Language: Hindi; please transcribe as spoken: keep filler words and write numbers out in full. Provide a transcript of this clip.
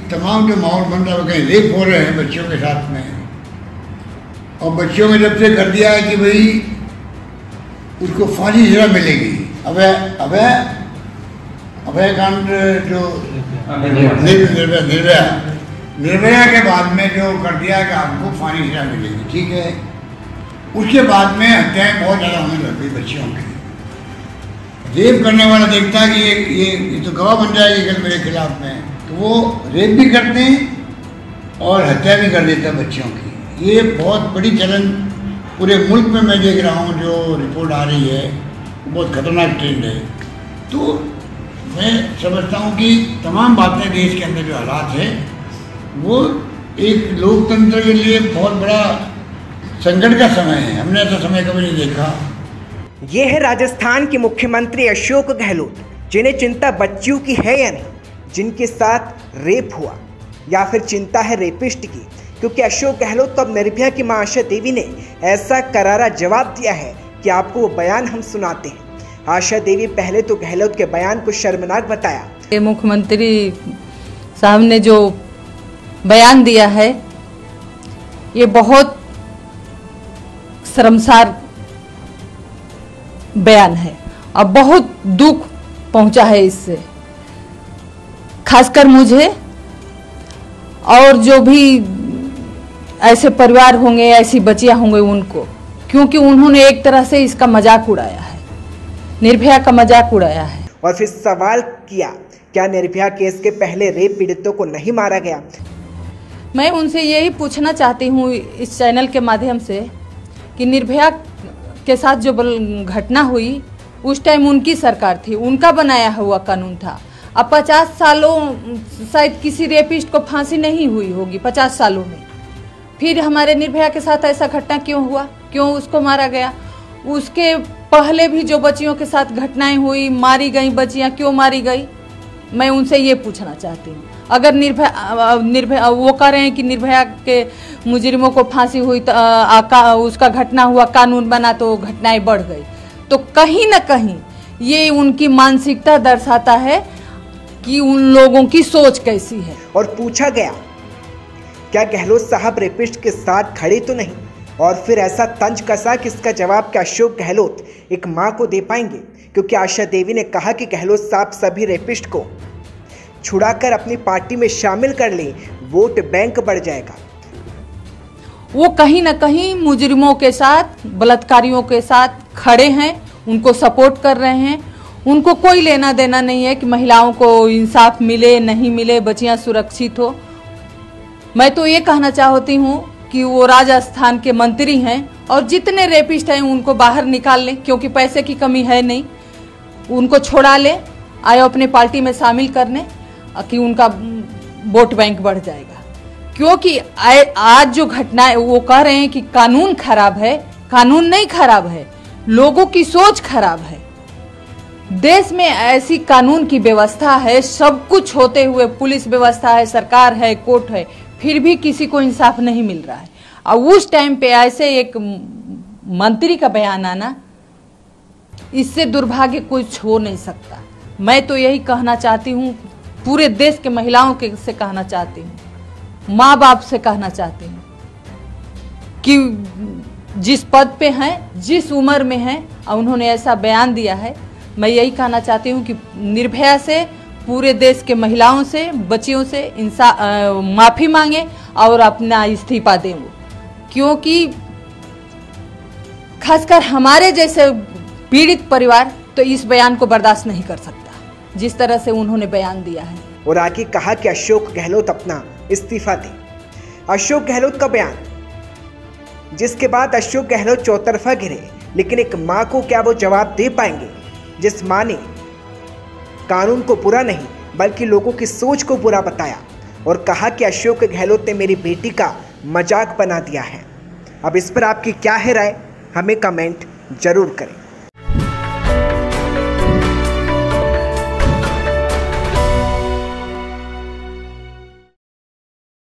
तमाम जो माहौल बन रहा है, कहीं रेप हो रहे हैं बच्चियों के साथ में, और बच्चियों में जब से कर दिया है कि भाई उसको फांसी सजा मिलेगी। अभय अभय अभय कांड जो निर्भया निर्भया निर्भया के बाद में जो कर दिया कि आपको फांसी सजा मिलेगी, ठीक है। उसके बाद में हत्याएं बहुत ज़्यादा होने लग गई बच्चियों की। रेप करने वाला देखता है कि ये ये, ये तो गवाह बन जाएगी कल मेरे खिलाफ में, तो वो रेप भी करते हैं और हत्या भी कर देता है बच्चियों की। ये बहुत बड़ी चलन पूरे मुल्क में मैं देख रहा हूँ, जो रिपोर्ट आ रही है बहुत खतरनाक ट्रेंड है। तो मैं समझता हूँ कि तमाम बातें देश के अंदर जो हालात है वो एक लोकतंत्र के लिए बहुत बड़ा संकट का समय है। हमने ऐसा समय कभी नहीं देखा। ये है राजस्थान के मुख्यमंत्री अशोक गहलोत, जिन्हें चिंता बच्चियों की है या नहीं, जिनके साथ रेप हुआ, या फिर चिंता है रेपिस्ट की। क्योंकि अशोक गहलोत तो अब निर्भया की मां आशा देवी ने ऐसा करारा जवाब दिया है कि आपको वो बयान हम सुनाते हैं। आशा देवी पहले तो गहलोत के बयान को शर्मनाक बताया। मुख्यमंत्री साहब ने जो बयान दिया है ये बहुत शर्मसार बयान है और बहुत दुख पहुंचा है इससे, खासकर मुझे और जो भी ऐसे परिवार होंगे, ऐसी बच्चियां होंगे उनको, क्योंकि उन्होंने एक तरह से इसका मजाक उड़ाया है, निर्भया का मजाक उड़ाया है। और फिर सवाल किया, क्या निर्भया केस के पहले रेप पीड़ितों को नहीं मारा गया? मैं उनसे यही पूछना चाहती हूँ इस चैनल के माध्यम से कि निर्भया के साथ जो घटना हुई उस टाइम उनकी सरकार थी, उनका बनाया हुआ कानून था। अब पचास सालों शायद किसी रेपिस्ट को फांसी नहीं हुई होगी, पचास सालों में, फिर हमारे निर्भया के साथ ऐसा घटना क्यों हुआ, क्यों उसको मारा गया? उसके पहले भी जो बच्चियों के साथ घटनाएं हुई, मारी गई बच्चियां, क्यों मारी गई? मैं उनसे ये पूछना चाहती हूँ। अगर निर्भया निर्भया वो कह रहे हैं कि निर्भया के मुजरिमों को फांसी हुई तो आ, का, उसका घटना हुआ, कानून बना तो घटनाएं बढ़ गई, तो कहीं ना कहीं ये उनकी मानसिकता दर्शाता है कि उन लोगों की सोच कैसी है। और पूछा गया, क्या गहलोत साहब रेपिस्ट के साथ खड़े तो नहीं? और फिर ऐसा तंज कसा कि इसका जवाब क्या अशोक गहलोत एक मां को दे पाएंगे? क्योंकि आशा देवी ने कहा कि गहलोत साहब सभी रेपिस्ट को छुड़ाकर अपनी पार्टी में शामिल कर ले, वोट बैंक बढ़ जाएगा। वो कहीं ना कहीं मुजरिमों के साथ, बलात्कारियों के साथ खड़े हैं, उनको सपोर्ट कर रहे हैं। उनको कोई लेना देना नहीं है कि महिलाओं को इंसाफ मिले नहीं मिले, बच्चियां सुरक्षित हो। मैं तो ये कहना चाहती हूँ कि वो राजस्थान के मंत्री हैं और जितने रेपिस्ट हैं उनको बाहर निकाल लें, क्योंकि पैसे की कमी है नहीं, उनको छोड़ा ले, आए अपने पार्टी में शामिल करने कि उनका वोट बैंक बढ़ जाएगा। क्योंकि आज जो घटना है वो कह रहे हैं कि कानून खराब है, कानून नहीं खराब है, लोगों की सोच खराब है। देश में ऐसी कानून की व्यवस्था है, सब कुछ होते हुए पुलिस व्यवस्था है, सरकार है, कोर्ट है, फिर भी किसी को इंसाफ नहीं मिल रहा है। और उस टाइम पे ऐसे एक मंत्री का बयान आना, इससे दुर्भाग्य कुछ हो नहीं सकता। मैं तो यही कहना चाहती हूँ, पूरे देश के महिलाओं के से कहना चाहती हूँ, माँ बाप से कहना चाहती हूँ कि जिस पद पे हैं, जिस उम्र में हैं और उन्होंने ऐसा बयान दिया है, मैं यही कहना चाहती हूँ कि निर्भया से, पूरे देश के महिलाओं से, बच्चियों से इंसाफ माफ़ी मांगे और अपना इस्तीफा दें वो। क्योंकि खासकर हमारे जैसे पीड़ित परिवार तो इस बयान को बर्दाश्त नहीं कर सकता जिस तरह से उन्होंने बयान दिया है। और आगे कहा कि अशोक गहलोत अपना इस्तीफा दे। अशोक गहलोत का बयान, जिसके बाद अशोक गहलोत चौतरफा गिरे, लेकिन एक मां को क्या वो जवाब दे पाएंगे जिस मां ने कानून को बुरा नहीं बल्कि लोगों की सोच को बुरा बताया और कहा कि अशोक गहलोत ने मेरी बेटी का मजाक बना दिया है। अब इस पर आपकी क्या है राय, हमें कमेंट जरूर करें।